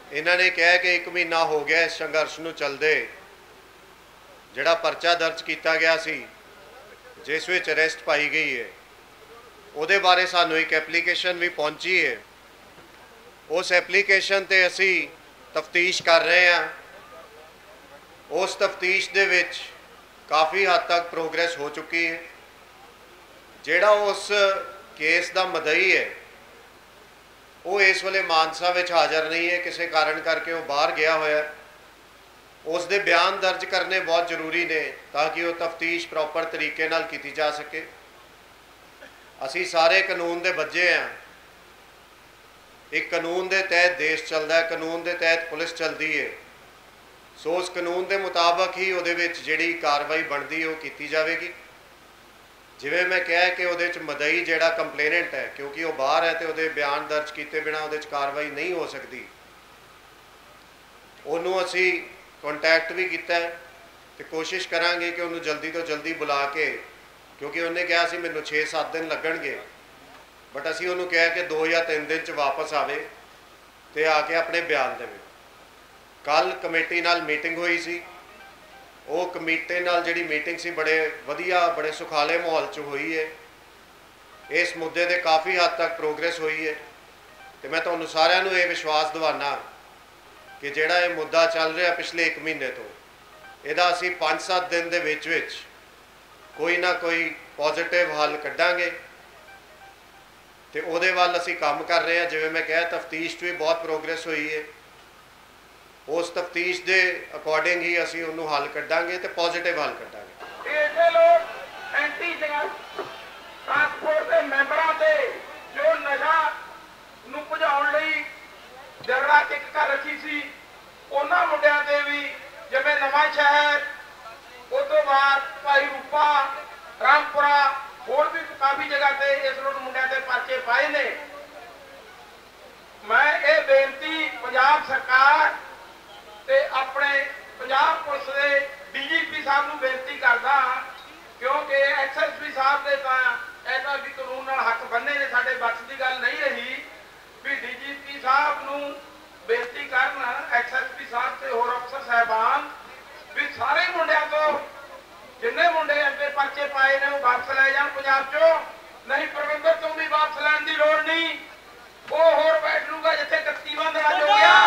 इन्होंने कहा कि 1 महीना हो गया इस संघर्ष में चलते, जिहड़ा परचा दर्ज किया गया सी जिस विच अरेस्ट पाई गई है, उहदे बारे सानू एक एप्लीकेशन भी पहुंची है। उस एप्लीकेशन ते असी तफ्तीश कर रहे हैं। उस तफ्तीश दे विच काफ़ी हद तक प्रोग्रेस हो चुकी है। जिहड़ा उस केस का मदई है वो इस वेले मानसा विच हाज़र नहीं है, किसी कारण करके वो बाहर गया होया। उस दे बयान दर्ज करने बहुत जरूरी ने ताकि वो तफ्तीश प्रॉपर तरीके नाल की जा सके। असी सारे कानून दे बज्जे हैं। एक कानून के तहत देश चलता है, कानून के तहत पुलिस चलती है। सो उस कानून के मुताबक ही वो जी कार्रवाई बनती है वो की जाएगी। जिवें मैं कहा कि वो मदई जोड़ा कंप्लेनेंट है, क्योंकि वो बाहर है तो वो बयान दर्ज किए बिना वो कार्रवाई नहीं हो सकती। उन्होंने असी कॉन्टैक्ट भी किया तो कोशिश करांगे कि उन्होंने जल्दी तो जल्दी बुला के, क्योंकि उन्हें कहा सी मैनू 6-7 दिन लगणगे, बट असी उन्होंने कहा कि 2 या 3 दिन वापस आवे तो आके अपने बयान देवे। कल कमेटी नाल मीटिंग हुई सी। वो कमेटी नाल जिहड़ी मीटिंग सी बड़े वधिया बड़े सुखाले माहौल च हुई है। इस मुद्दे ते काफ़ी हद तक प्रोग्रेस हुई है। तो मैं तुहानूं सारिआं नूं ये विश्वास दिवाना कि जिहड़ा ये मुद्दा चल रहा पिछले 1 महीने तो, इहदा असीं 5-7 दिन दे विच कोई ना कोई पॉजिटिव हल कड्डांगे। तो उहदे वल असीं काम कर रहे हैं। जिवें मैं कहा तफ्तीश भी बहुत प्रोग्रेस हुई है। उस तफ्तीश के अकॉर्डिंग ही असीं उन्होंने हल कड्डांगे तो पॉजिटिव हल कड्डांगे। ऐसे लोग एंटी टास्क फोर्स के मैंबरों से जो नशा नूं भजाउण लई जगड़ा किक कर रखी सी, उन्हां मुंडिਆਂ ते भी जिवें नवां शहर, उस तो बाद भाई रूपा, रामपुरा, होर भी काफ़ी जगह से इस लोग मुंडिਆਂ ते परचे पाए ने। मैं ये बेनती पंजाब सरकार ते अपने पंजाब पुलिस के DGP साहब नूं बेनती करदा, क्योंकि SSP साहब ने तो ऐसा भी कानून नाल हक बन्ने ने, साडे बख्श की गल नहीं रही भी DGP साहब नूं बेनती करन SSP साहब ते होर अफसर साहबान भी सारे मुंडिਆਂ तो जिन्ने मुंडे अगे परचे पाए ने वो वापस लै जाण पंजाब चो। नहीं परविंदर तो भी वापस लैण की लोड़ नहीं, वो होर बैठ लूगा जिथे 31 दिनां हो गया।